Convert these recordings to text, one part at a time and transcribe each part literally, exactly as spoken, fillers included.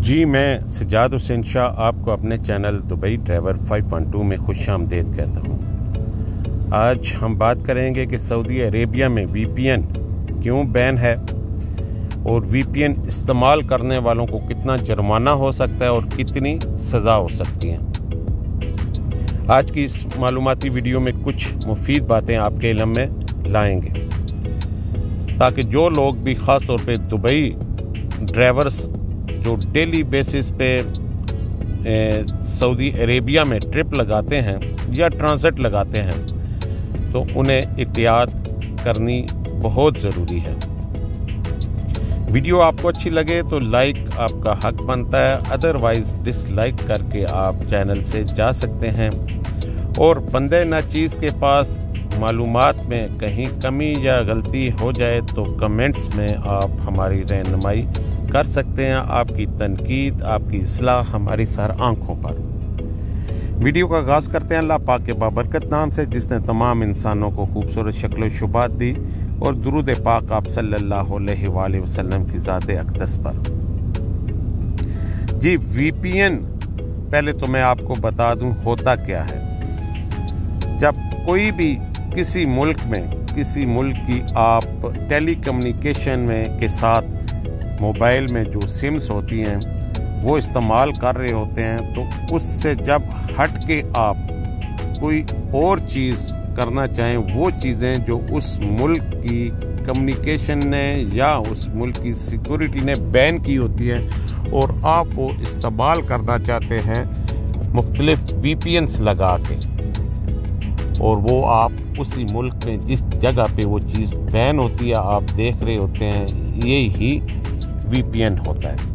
जी, मैं सज्जाद हुसैन शाह आपको अपने चैनल दुबई ड्राइवर पाँच सौ बारह में खुशामदीद कहता हूँ। आज हम बात करेंगे कि सऊदी अरेबिया में वीपीएन क्यों बैन है और वीपीएन इस्तेमाल करने वालों को कितना जुर्माना हो सकता है और कितनी सज़ा हो सकती है। आज की इस मालूमाती वीडियो में कुछ मुफीद बातें आपके इल्म में लाएंगे ताकि जो लोग भी ख़ास तौर पे दुबई ड्राइवर्स जो डेली बेसिस पे सऊदी अरेबिया में ट्रिप लगाते हैं या ट्रांजिट लगाते हैं तो उन्हें एहतियात करनी बहुत ज़रूरी है। वीडियो आपको अच्छी लगे तो लाइक आपका हक बनता है, अदरवाइज़ डिसलाइक करके आप चैनल से जा सकते हैं। और बंदे नाचीज़ के पास मालूमात में कहीं कमी या गलती हो जाए तो कमेंट्स में आप हमारी रहनुमाई कर सकते हैं। आपकी तनकीद, आपकी इस्लाह हमारी सर आंखों पर। वीडियो का आगाज़ करते हैं अल्लाह पाक के बाबरकत नाम से जिसने तमाम इंसानों को खूबसूरत शक्ल शुबात दी, और दुरूद पाक आप सल्लल्लाहु अलैहि वसल्लम की ज़ात अक़दस पर। जी, वीपीएन पहले तो मैं आपको बता दूं होता क्या है। जब कोई भी किसी मुल्क में किसी मुल्क की आप टेलीकम्युनिकेशन में के साथ मोबाइल में जो सिम्स होती हैं वो इस्तेमाल कर रहे होते हैं तो उससे जब हट के आप कोई और चीज़ करना चाहें, वो चीज़ें जो उस मुल्क की कम्युनिकेशन ने या उस मुल्क की सिक्योरिटी ने बैन की होती है और आप वो इस्तेमाल करना चाहते हैं मुख्तलिफ वीपीएन्स लगा के, और वो आप उसी मुल्क में जिस जगह पे वो चीज़ बैन होती है आप देख रहे होते हैं, ये ही वीपीएन होता है।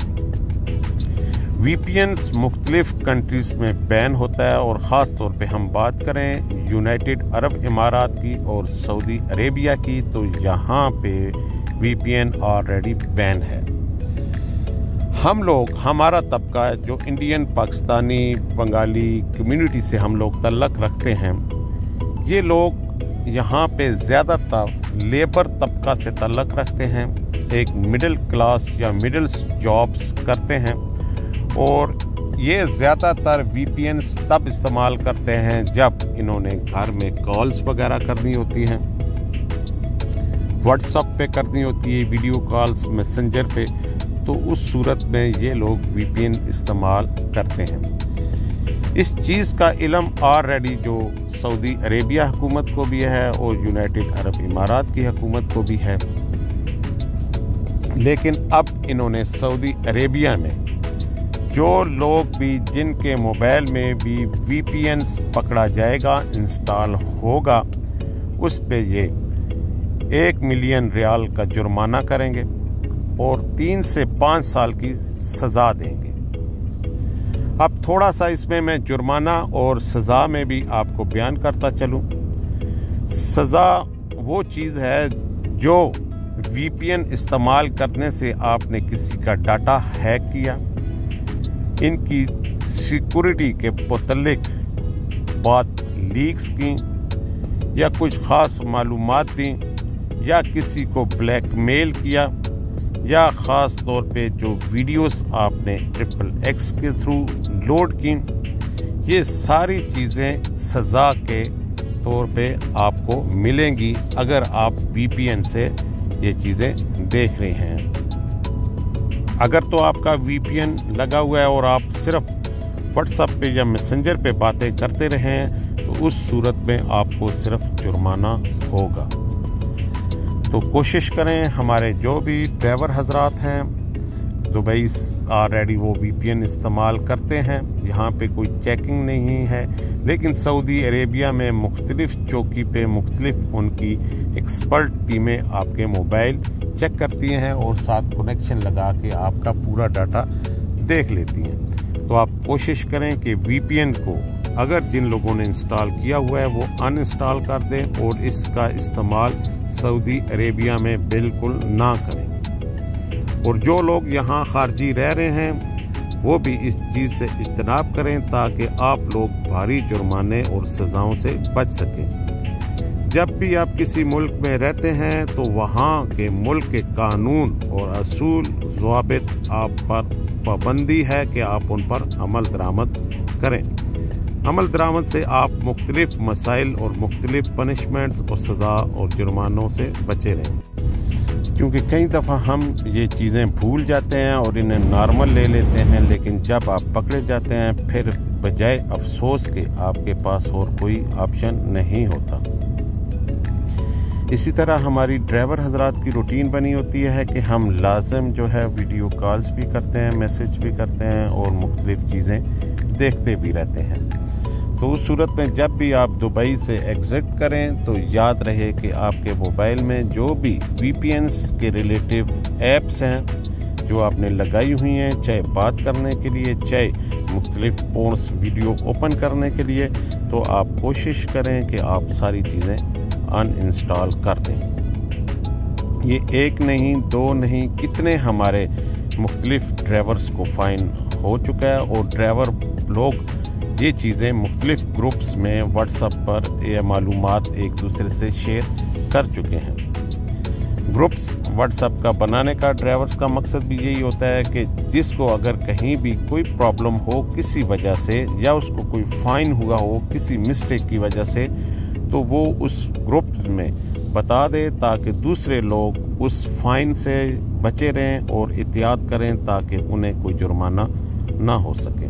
वीपीएन मुख्तलिफ कंट्रीज में बैन होता है और ख़ास तौर पे हम बात करें यूनाइटेड अरब इमारात की और सऊदी अरेबिया की तो यहाँ पे वीपीएन ऑलरेडी बैन है। हम लोग, हमारा तबका जो इंडियन, पाकिस्तानी, बंगाली कम्युनिटी से हम लोग तल्लक रखते हैं, ये लोग यहाँ पे ज़्यादातर लेबर तबका से तल्लक रखते हैं, एक मिडिल क्लास या मिडिल जॉब्स करते हैं, और ये ज़्यादातर वीपीएन तब इस्तेमाल करते हैं जब इन्होंने घर में कॉल्स वगैरह करनी होती हैं, व्हाट्सएप पे करनी होती है वीडियो कॉल्स, मैसेंजर पे, तो उस सूरत में ये लोग वीपीएन इस्तेमाल करते हैं। इस चीज़ का इल्म ऑलरेडी जो सऊदी अरेबिया हुकूमत को भी है और यूनाइटेड अरब इमारात की हुकूमत को भी है, लेकिन अब इन्होंने सऊदी अरेबिया में जो लोग भी जिनके मोबाइल में भी वीपीएन पकड़ा जाएगा, इंस्टॉल होगा, उस पे ये एक मिलियन रियाल का जुर्माना करेंगे और तीन से पाँच साल की सज़ा देंगे। अब थोड़ा सा इसमें मैं जुर्माना और सज़ा में भी आपको बयान करता चलूँ। सज़ा वो चीज़ है जो वीपीएन इस्तेमाल करने से आपने किसी का डाटा हैक किया, इनकी सिक्योरिटी के मुतल्लिक बात लीक्स की या कुछ ख़ास मालूमात दी या किसी को ब्लैकमेल किया या ख़ास तौर पे जो वीडियोस आपने ट्रिपल एक्स के थ्रू लोड की, ये सारी चीज़ें सज़ा के तौर पे आपको मिलेंगी अगर आप वीपीएन से ये चीज़ें देख रहे हैं। अगर तो आपका वीपीएन लगा हुआ है और आप सिर्फ व्हाट्सएप पे या मैसेंजर पे बातें करते रहें तो उस सूरत में आपको सिर्फ जुर्माना होगा। तो कोशिश करें, हमारे जो भी ड्राइवर हजरात हैं दुबई ऑलरेडी वो वीपीएन इस्तेमाल करते हैं, यहाँ पे कोई चेकिंग नहीं है, लेकिन सऊदी अरेबिया में मुख्तलिफ चौकी पे मुख्तलिफ उनकी एक्सपर्ट टीमें आपके मोबाइल चेक करती हैं और साथ कनेक्शन लगा के आपका पूरा डाटा देख लेती हैं। तो आप कोशिश करें कि वीपीएन को अगर जिन लोगों ने इंस्टॉल किया हुआ है वो अनइंस्टॉल कर दें और इसका इस्तेमाल सऊदी अरेबिया में बिल्कुल ना करें। और जो लोग यहाँ खारजी रह रहे हैं वो भी इस चीज़ से इज्तनाब करें ताकि आप लोग भारी जुर्माने और सज़ाओं से बच सकें। जब भी आप किसी मुल्क में रहते हैं तो वहाँ के मुल्क के कानून और असूल ज़वाबित आप पर पाबंदी है कि आप उन पर अमल दरामद करें। अमल दरामद से आप मुख्तलिफ मसाइल और मुख्तलिफ पनिशमेंट्स और सज़ा और जुर्मानों से बचे रहें, क्योंकि कई दफ़ा हम ये चीज़ें भूल जाते हैं और इन्हें नॉर्मल ले लेते हैं, लेकिन जब आप पकड़े जाते हैं फिर बजाय अफसोस के आपके पास और कोई ऑप्शन नहीं होता। इसी तरह हमारी ड्राइवर हजरात की रूटीन बनी होती है कि हम लाजम जो है वीडियो कॉल्स भी करते हैं, मैसेज भी करते हैं और मुख्तलिफ चीज़ें देखते भी रहते हैं। तो उस सूरत में जब भी आप दुबई से एग्जिट करें तो याद रहे कि आपके मोबाइल में जो भी वीपीएन्स के रिलेटिव ऐप्स हैं जो आपने लगाई हुई हैं, चाहे बात करने के लिए, चाहे मुख्तलिफ पोर्न्स वीडियो ओपन करने के लिए, तो आप कोशिश करें कि आप सारी चीज़ें अनइंस्टॉल कर दें। ये एक नहीं, दो नहीं, कितने हमारे मुख्तलिफ ड्राइवर्स को फ़ाइन हो चुका है और ड्राइवर लोग ये चीज़ें मुख्तलिफ ग्रुप्स में व्हाट्सएप पर ये मालूमात एक दूसरे से शेयर कर चुके हैं। ग्रुप्स व्हाट्सएप का बनाने का ड्राइवर्स का मकसद भी यही होता है कि जिसको अगर कहीं भी कोई प्रॉब्लम हो किसी वजह से, या उसको कोई फ़ाइन हुआ हो किसी मिस्टेक की वजह से, तो वो उस ग्रुप में बता दे ताकि दूसरे लोग उस फ़ाइन से बचे रहें और एहतियात करें ताकि उन्हें कोई जुर्माना ना हो सके।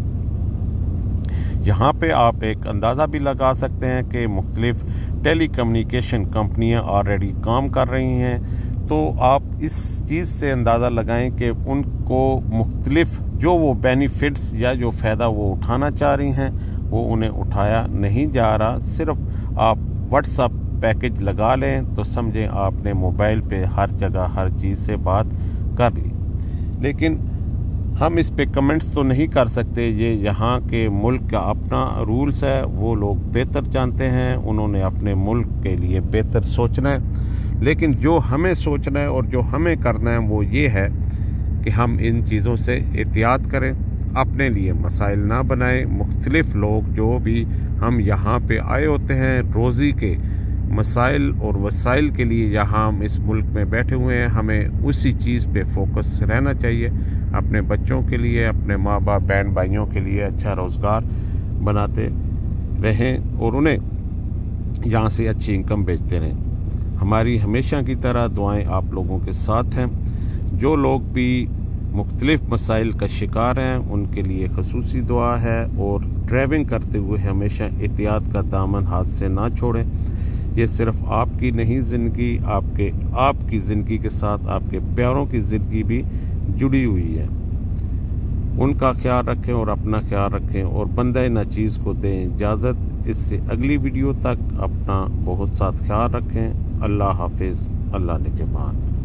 यहाँ पे आप एक अंदाज़ा भी लगा सकते हैं कि मुख्तलिफ टेली कम्युनिकेशन कंपनियाँ ऑलरेडी काम कर रही हैं, तो आप इस चीज़ से अंदाज़ा लगाएं कि उनको मुख्तलिफ जो वो बेनिफिट्स या जो फ़ायदा वो उठाना चाह रही हैं वो उन्हें उठाया नहीं जा रहा। सिर्फ आप व्हाट्सएप पैकेज लगा लें तो समझें आपने मोबाइल पे हर जगह हर चीज़ से बात कर ली। लेकिन हम इस पे कमेंट्स तो नहीं कर सकते, ये यहाँ के मुल्क का अपना रूल्स है, वो लोग बेहतर जानते हैं, उन्होंने अपने मुल्क के लिए बेहतर सोचना है। लेकिन जो हमें सोचना है और जो हमें करना है वो ये है कि हम इन चीज़ों से एहतियात करें, अपने लिए मसाइल ना बनाएं। मुख्तलिफ लोग जो भी हम यहाँ पे आए होते हैं रोज़ी के मसाइल और वसाइल के लिए यहाँ हम इस मुल्क में बैठे हुए हैं, हमें उसी चीज़ पे फोकस रहना चाहिए। अपने बच्चों के लिए, अपने माँ बाप बहन भाइयों के लिए अच्छा रोज़गार बनाते रहें और उन्हें यहाँ से अच्छी इनकम भेजते रहें। हमारी हमेशा की तरह दुआएं आप लोगों के साथ हैं। जो लोग भी मुख्तलिफ मसाइल का शिकार हैं उनके लिए ख़ुसूसी दुआ है, और ड्राइविंग करते हुए हमेशा एहतियात का दामन हाथ से ना छोड़ें। ये सिर्फ आपकी नहीं ज़िंदगी, आपके आपकी ज़िंदगी के साथ आपके प्यारों की ज़िंदगी भी जुड़ी हुई है। उनका ख्याल रखें और अपना ख्याल रखें और बंदे ना चीज़ को दें इजाज़त। इससे अगली वीडियो तक अपना बहुत साथ ख्याल रखें। अल्लाह हाफिज़, अल्लाह निगहबान।